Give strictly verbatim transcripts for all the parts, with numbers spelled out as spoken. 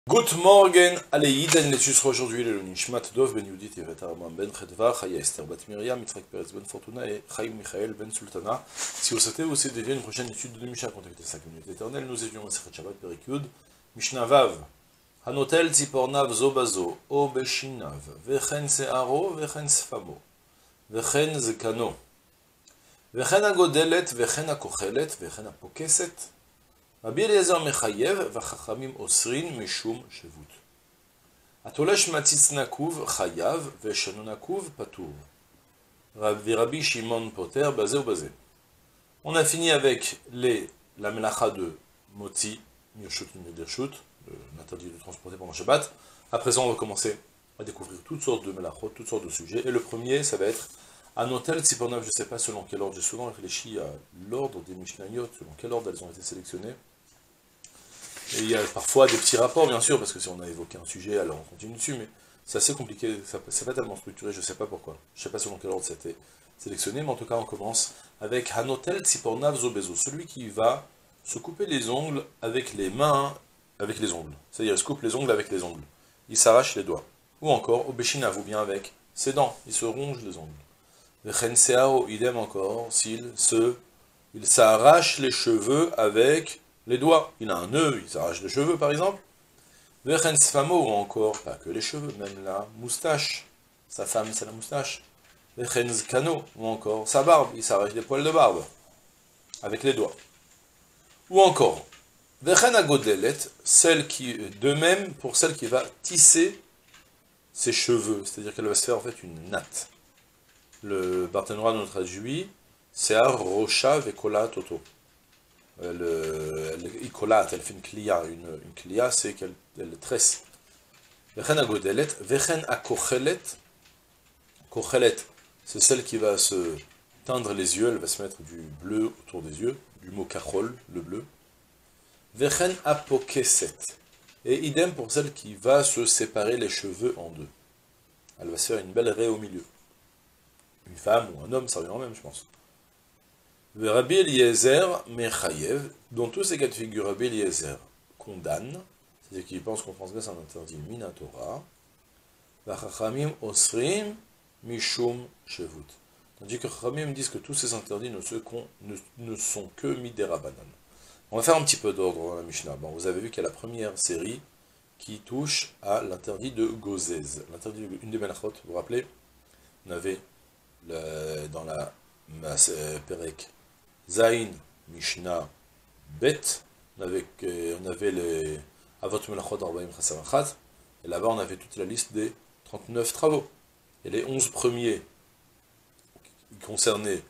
Good morning, allez, Yiden, les sera aujourd'hui le Nishmat Dov ben Yudit et Vetarman ben Chedva, Chaya Esther bat Miriam, Yitzhak Perez ben Fortuna et Chaim Michael ben Sultana. Si vous souhaitez aussi dédier une prochaine étude de Mishnah, contactez cinq minutes éternelles, nous étudions Masechet Shabbat Perek Yud, Mishnah Vav. Hanotel Tzipornav Zobazo, O Beshinav, Vechen Searo, Vechen Sfamo, Vechen Zekano, Vechen Agodelet, Vechen Akochelet, Vechen Apokeset. Rabbi Eliezer mechayev v'chachamim osrin mishum shevut. Atolesh matzitz nakuv chayav v'shanu nakuv patour. Rabbi Shimon poter bazé ou bazé. On a fini avec les, la melacha de moti, mirshut, mirshut, l'interdit de transporter pendant Shabbat. À présent, on va commencer à découvrir toutes sortes de melachot, toutes sortes de sujets. Et le premier, ça va être Anotel Tzipornav, je ne sais pas selon quel ordre, j'ai souvent réfléchi à l'ordre des Mishnayot, selon quel ordre elles ont été sélectionnées. Et il y a parfois des petits rapports, bien sûr, parce que si on a évoqué un sujet, alors on continue dessus, mais c'est assez compliqué, c'est pas tellement structuré, je ne sais pas pourquoi. Je ne sais pas selon quel ordre c'était sélectionné, mais en tout cas, on commence avec Hanotel Tzipornav Zobezo, celui qui va se couper les ongles avec les mains, avec les ongles. C'est-à-dire, il se coupe les ongles avec les ongles. Il s'arrache les doigts. Ou encore, Obeshinav, ou bien avec ses dents, il se ronge les ongles. Vechen Seao, idem encore, s'il se, il s'arrache les cheveux avec les doigts. Il a un nœud, il s'arrache les cheveux par exemple. Vechen Sfamo, ou encore, pas que les cheveux, même la moustache. Sa femme, c'est la moustache. Vechen Zkano, ou encore, sa barbe, il s'arrache des poils de barbe. Avec les doigts. Ou encore, Vechen Agodelet, celle qui, de même pour celle qui va tisser ses cheveux. C'est-à-dire qu'elle va se faire en fait une natte. Le Barthénois nous traduit, c'est à Rocha Vekola Toto. Elle, elle, Ikolat, elle fait une kliya. Une, une kliya, c'est qu'elle elle tresse. Vechen agodelet, vechen akochelet. Kochelet, c'est celle qui va se teindre les yeux, elle va se mettre du bleu autour des yeux, du mot kachol, le bleu. Vechen apokeset. Et idem pour celle qui va se séparer les cheveux en deux. Elle va se faire une belle raie au milieu. Une femme ou un homme, ça revient en même, je pense. Rabbi Eliezer mechayev, dans tous ces cas de figure, Rabbi Eliezer condamne, c'est-à-dire qu'il pense qu'on transgresse un interdit minatora, v'chachamim osrim mishum shevut. Tandis que Chachamim disent que tous ces interdits ne, se con, ne, ne sont que midérabanan. On va faire un petit peu d'ordre dans la Mishnah. Bon, vous avez vu qu'il y a la première série qui touche à l'interdit de Gozez. L'interdit, une des melachot, vous vous rappelez, on avait le, dans la euh, Perek Zain, Mishnah, Bet, on avait, on avait les Avot Melachot Arbaim Chasarachat, et là-bas on avait toute la liste des trente-neuf travaux. Et les onze premiers qui concernaient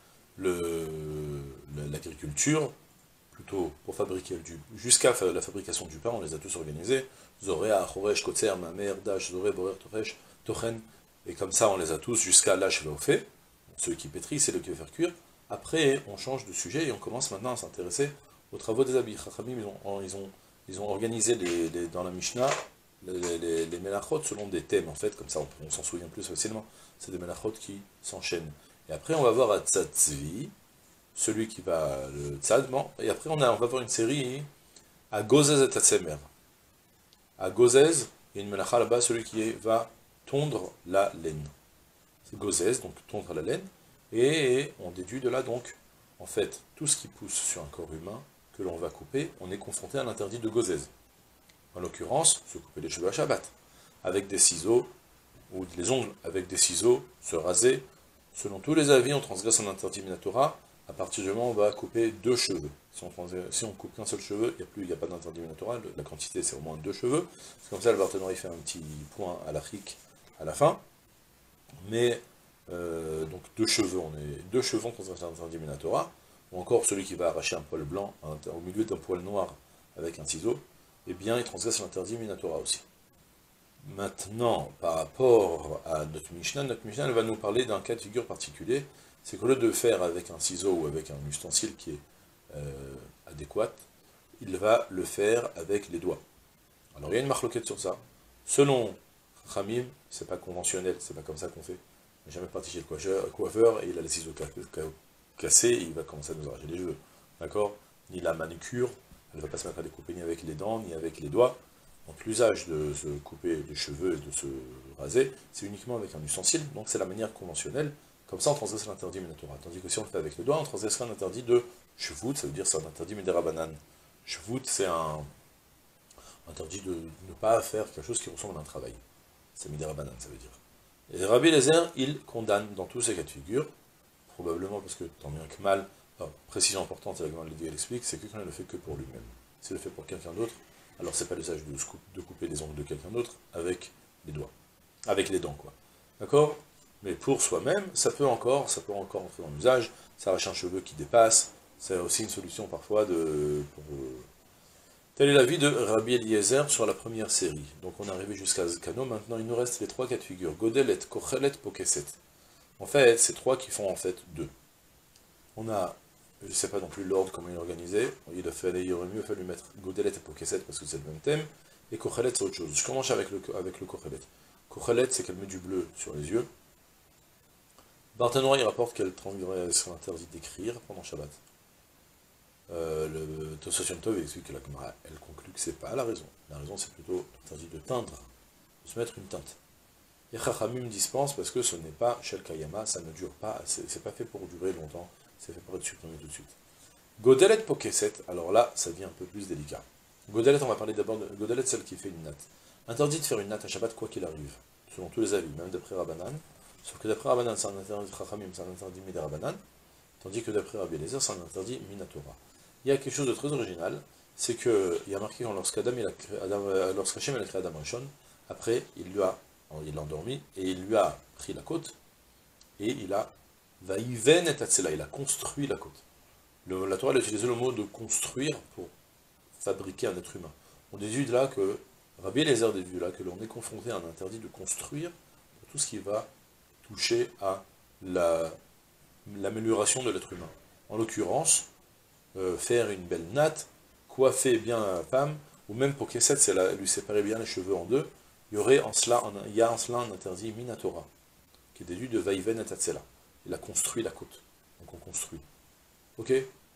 l'agriculture, plutôt pour fabriquer du, jusqu'à la fabrication du pain, on les a tous organisés, Zorea, Choresh, Kotzer, Mamer, Dash, Zoré, Borer, Toresh, Tochen, et comme ça on les a tous jusqu'à l'Ash Veofé, ceux qui pétrissent et le qui veut faire cuire. Après, on change de sujet et on commence maintenant à s'intéresser aux travaux des habits. Chachamim, ils ont, ils ont, ils ont organisé les, les, dans la Mishnah les, les, les melachot selon des thèmes, en fait, comme ça on, on s'en souvient plus facilement. C'est des melachot qui s'enchaînent. Et après, on va voir à Tzatzvi, celui qui va le tzad, bon, et après on, a, on va voir une série à Gozez et Tatsemer. À Gozez, il y a une melacha là-bas, celui qui est, va tondre la laine. C'est Gozez, donc tondre la laine. Et on déduit de là donc, en fait, tout ce qui pousse sur un corps humain que l'on va couper, on est confronté à l'interdit de Gozez. En l'occurrence, se couper les cheveux à Shabbat, avec des ciseaux, ou les ongles avec des ciseaux, se raser. Selon tous les avis, on transgresse un interdit minatora, à partir du moment où on va couper deux cheveux. Si on, si on coupe qu'un seul cheveu, il n'y a, a pas d'interdit minatora, la quantité c'est au moins deux cheveux. C'est comme ça, le Barthénois il fait un petit point à l'Afrique à la fin. Mais Euh, donc deux cheveux, on est deux cheveux contre un interdit minatora, ou encore celui qui va arracher un poil blanc au milieu d'un poil noir avec un ciseau, eh bien il transgresse l'interdit minatora aussi. Maintenant, par rapport à notre Mishnah, notre Mishnah elle va nous parler d'un cas de figure particulier, c'est qu'au lieu de faire avec un ciseau ou avec un ustensile qui est euh, adéquat, il va le faire avec les doigts. Alors il y a une marloquette sur ça. Selon Khamim, c'est pas conventionnel, c'est pas comme ça qu'on fait. Il n'a jamais pratiqué le coiffeur, et il a les ciseaux cassés, et il va commencer à nous arracher les cheveux. D'accord? Ni la manucure, elle ne va pas se mettre à découper ni avec les dents, ni avec les doigts. Donc l'usage de se couper les cheveux et de se raser, c'est uniquement avec un ustensile, donc c'est la manière conventionnelle. Comme ça, on transgresse l'interdit minatora. Tandis que si on le fait avec le doigt, on transgresse un interdit de chevout, ça veut dire c'est un interdit midérabanan. Chevout, c'est un interdit de ne pas faire quelque chose qui ressemble à un travail. C'est midérabanan, ça veut dire. Et Rabbi Eliezer, il condamne dans tous ces cas de figure, probablement parce que tant bien que mal, enfin, précision importante, c'est la Gemara elle explique, c'est que quand il ne le fait que pour lui-même. S'il le fait pour quelqu'un d'autre, alors c'est pas l'usage de, de couper les ongles de quelqu'un d'autre avec les doigts. Avec les dents, quoi. D'accord? Mais pour soi-même, ça peut encore, ça peut encore entrer dans l'usage, s'arracher un cheveu qui dépasse, c'est aussi une solution parfois de... Pour, euh... Tel est l'avis de Rabbi Eliezer sur la première série. Donc on est arrivé jusqu'à Zkano, maintenant il nous reste les trois cas de figure, Godelet, Kochelet, Pokeset. En fait, c'est trois qui font en fait deux. On a, je ne sais pas non plus l'ordre, comment il est organisé, il, a fallu, il aurait mieux fallu mettre Godelet et Pokeset parce que c'est le même thème, et Kochelet c'est autre chose. Je commence avec le, avec le Kochelet. Kochelet, c'est qu'elle met du bleu sur les yeux. Barthénois, il rapporte qu'elle serait interdite d'écrire pendant Shabbat. Euh, le Tosafot Tov explique que la Gemara, elle conclut que c'est pas la raison. La raison, c'est plutôt interdit de teindre, de se mettre une teinte. Et Chachamim dispense parce que ce n'est pas Shel Kayama, ça ne dure pas, c'est pas fait pour durer longtemps, c'est fait pour être supprimé tout de suite. Godelet Pokeset, alors là, ça devient un peu plus délicat. Godelet, on va parler d'abord de Godelet, celle qui fait une natte. Interdit de faire une natte à Shabbat quoi qu'il arrive, selon tous les avis, même d'après Rabbanan. Sauf que d'après Rabbanan, c'est un interdit de Chachamim, c'est un interdit Midé Rabbanan, tandis que d'après Rabbi Eliezer, c'est un interdit Minatora. Il y a quelque chose de très original, c'est qu'il y a marqué que lorsqu'Adam, lorsqu'Hachem a créé Adam Rishon, après, il lui a, il l'a endormi, et il lui a pris la côte, et il a, Vaïven et Tatsela, il a construit la côte. Le, la Torah a utilisé le mot de construire pour fabriquer un être humain. On déduit de là que, Rabbi Eliezer déduit de là que l'on est confronté à un interdit de construire pour tout ce qui va toucher à l'amélioration la, de l'être humain. En l'occurrence, euh, faire une belle natte, coiffer bien la femme, ou même pour Kesset, c'est lui séparer bien les cheveux en deux, il y aurait en cela, en, il y a en cela un interdit Minatora, qui est déduit de Vaïven et Tatsela. Il a construit la côte. Donc on construit. Ok?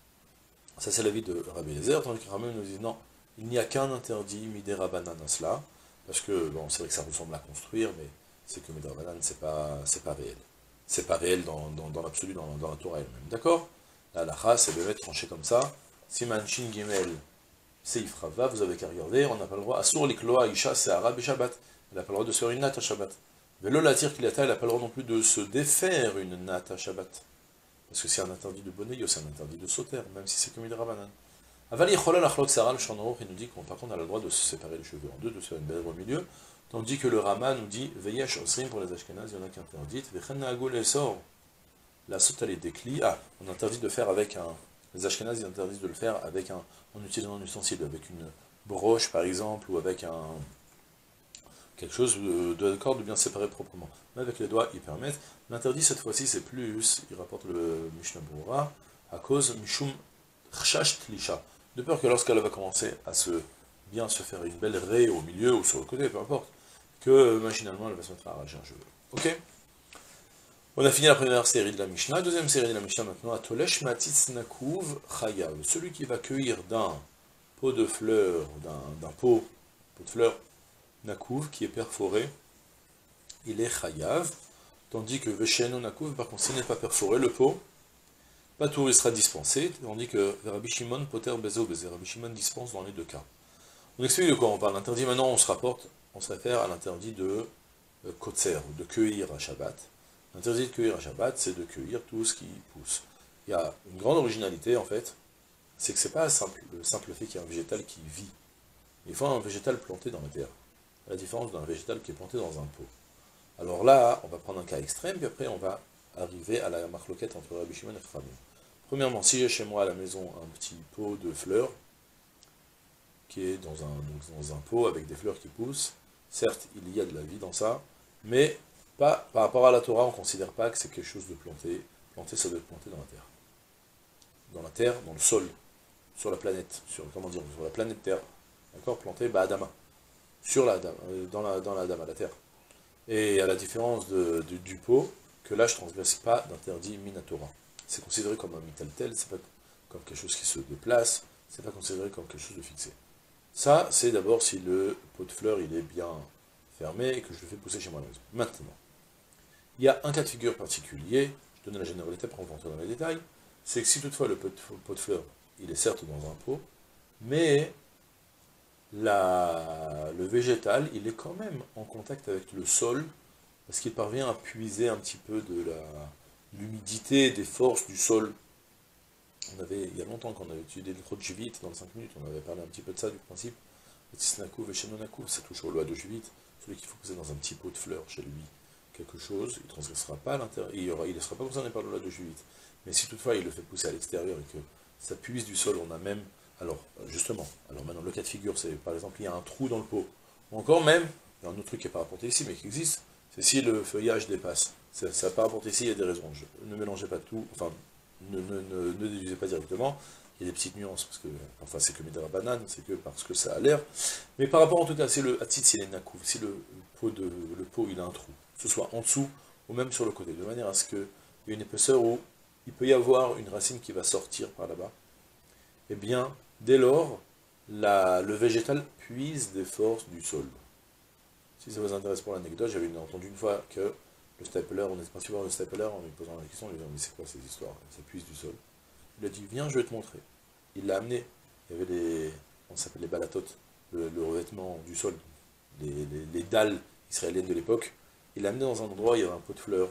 Ça c'est l'avis de Rabbi Eliezer, tandis que Rabbi nous dit non, il n'y a qu'un interdit Midé Rabbanan à cela, parce que bon, c'est vrai que ça ressemble à construire, mais c'est que Midé Rabbanan, c'est pas, c'est pas réel. C'est pas réel dans, dans, dans l'absolu, dans, dans la Torah elle-même. D'accord? La halakha, c'est de mettre tranché comme ça. Siman Shin Gimel Seif Rava, vous avez qu'à regarder, on n'a pas le droit. Asur Likloa Isha Se'ara Shabbat. Elle n'a pas le droit de se faire une natte à Shabbat. Velo Latir Kilata, elle n'a pas le droit non plus de se défaire une natte à Shabbat. Parce que c'est un interdit de Boneyo, c'est un interdit de sauter, même si c'est comme Midé Rabbanan. Avali Chola Lachlok Sarah, le Shanaour, il nous dit qu'on par contre on a le droit de se séparer les cheveux en deux, de se faire une belle au milieu. Tandis que le Rama nous dit Veyesh Osrim pour les Ashkenaz, il y en a qui interdite. Vechen Nagol Esor. La saute elle est décli. Ah, on interdit de faire avec un. Les Ashkenaz, ils interdisent de le faire avec un. En utilisant un ustensile, avec une broche par exemple, ou avec un. Quelque chose de, de corde bien séparé proprement. Mais avec les doigts, ils permettent. L'interdit cette fois-ci, c'est plus. Il rapporte le Mishnah Berurah, à cause Mishum Chash Tlisha. De peur que lorsqu'elle va commencer à se bien se faire une belle raie au milieu ou sur le côté, peu importe, que machinalement elle va se mettre à arracher un cheveu. Ok? On a fini la première série de la Mishnah. Deuxième série de la Mishnah maintenant, Atolesh Matis Nakuv Chayav. Celui qui va cueillir d'un pot de fleurs, d'un pot, pot de fleurs, Nakuv, qui est perforé, il est Chayav. Tandis que Vesheno Nakuv, par contre, s'il n'est pas perforé, le pot, pas tout il sera dispensé, tandis que Rabbi Shimon Poter Bezo Bezé, Rabbi Shimon dispense dans les deux cas. On explique de quoi on parle. L'interdit maintenant, on se rapporte, on se réfère à l'interdit de euh, Kotser, de cueillir à Shabbat. L'interdit de cueillir à Shabbat, c'est de cueillir tout ce qui pousse. Il y a une grande originalité en fait, c'est que c'est pas simple, le simple fait qu'il y a un végétal qui vit. Il faut un végétal planté dans la terre, à la différence d'un végétal qui est planté dans un pot. Alors là, on va prendre un cas extrême, puis après on va arriver à la marloquette entre Rabbi Shimon et Chachamim. Premièrement, si j'ai chez moi à la maison un petit pot de fleurs, qui est dans un, donc dans un pot avec des fleurs qui poussent, certes, il y a de la vie dans ça, mais pas, par rapport à la Torah, on ne considère pas que c'est quelque chose de planté. Planté, ça doit être planté dans la terre. Dans la terre, dans le sol, sur la planète, sur, comment dire, sur la planète Terre. D'accord? Planté, bah, Adama. Sur la, dans la, dans la Adama, la terre. Et à la différence de, de, du pot, que là, je ne transgresse pas d'interdit Minatora. C'est considéré comme un mitaltel, c'est pas comme quelque chose qui se déplace, c'est pas considéré comme quelque chose de fixé. Ça, c'est d'abord si le pot de fleurs il est bien fermé et que je le fais pousser chez moi à la maison. Maintenant, il y a un cas de figure particulier, je donne la généralité pour rentrer dans les détails, c'est que si toutefois le pot de, pot de fleurs, il est certes dans un pot, mais la, le végétal, il est quand même en contact avec le sol, parce qu'il parvient à puiser un petit peu de la l'humidité, des forces du sol. On avait, il y a longtemps qu'on avait étudié le Rodjivit dans les cinq minutes, on avait parlé un petit peu de ça, du principe. Tisnakou, Veshenonakou, ça touche au loi de Juvit, celui qu'il faut poser dans un petit pot de fleurs chez lui, quelque chose, il ne transgressera pas à l'intérieur, il ne il sera pas concerné par le loi de Juvit. Mais si toutefois il le fait pousser à l'extérieur et que ça puise du sol, on a même, alors justement, alors maintenant le cas de figure, c'est par exemple il y a un trou dans le pot, ou encore même, il y a un autre truc qui n'est pas rapporté ici, mais qui existe, c'est si le feuillage dépasse. Ça n'a pas rapporté ici, il y a des raisons. Je, ne mélangez pas tout, enfin, ne, ne, ne, ne déduisez pas directement. Il y a des petites nuances, parce que, enfin, c'est que Midra banane, c'est que parce que ça a l'air. Mais par rapport, en tout cas, c'est le Hatzit, c'est les Nakouv, si le pot, de, le pot, il a un trou, que ce soit en dessous ou même sur le côté, de manière à ce qu'il y ait une épaisseur où il peut y avoir une racine qui va sortir par là-bas, eh bien, dès lors, la, le végétal puise des forces du sol. Si ça vous intéresse pour l'anecdote, j'avais entendu une fois que le stapler, on est parti voir le stapler en lui posant la question, en lui disant, mais c'est quoi ces histoires? Ça puise du sol. Il a dit, viens, je vais te montrer. Il l'a amené. Il y avait les, on s'appelle les balatotes, le, le revêtement du sol, les, les, les dalles israéliennes de l'époque. Il l'a amené dans un endroit où il y avait un pot de fleurs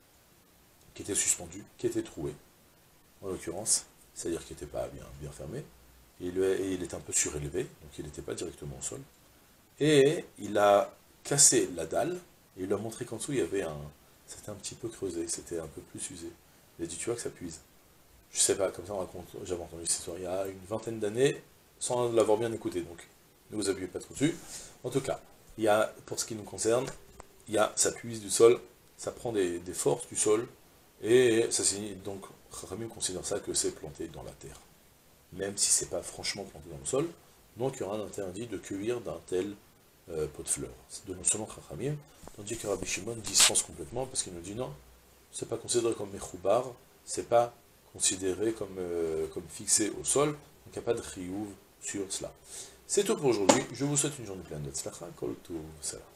qui était suspendu, qui était troué, en l'occurrence, c'est-à-dire qu'il n'était pas bien, bien fermé, et il, et il était un peu surélevé, donc il n'était pas directement au sol. Et il a cassé la dalle, et il lui a montré qu'en dessous, il y avait un... C'était un petit peu creusé, c'était un peu plus usé. Il a dit, tu vois que ça puise. Je sais pas, comme ça on raconte, j'avais entendu cette histoire il y a une vingtaine d'années, sans l'avoir bien écouté, donc ne vous appuyez pas trop dessus. En tout cas, il y a, pour ce qui nous concerne, il y a, ça puise du sol, ça prend des, des forces du sol, et ça signifie donc, Chachamim considère ça que c'est planté dans la terre, même si c'est pas franchement planté dans le sol, donc il y aura un interdit de cueillir d'un tel euh, pot de fleurs, de selon Chachamim, tandis que Rabbi Shimon dispense complètement, parce qu'il nous dit non, c'est pas considéré comme mechoubar, c'est pas considéré comme, euh, comme fixé au sol, donc il n'y a pas de chiyuv sur cela. C'est tout pour aujourd'hui, je vous souhaite une journée pleine de tzlacha, kol tov, salam.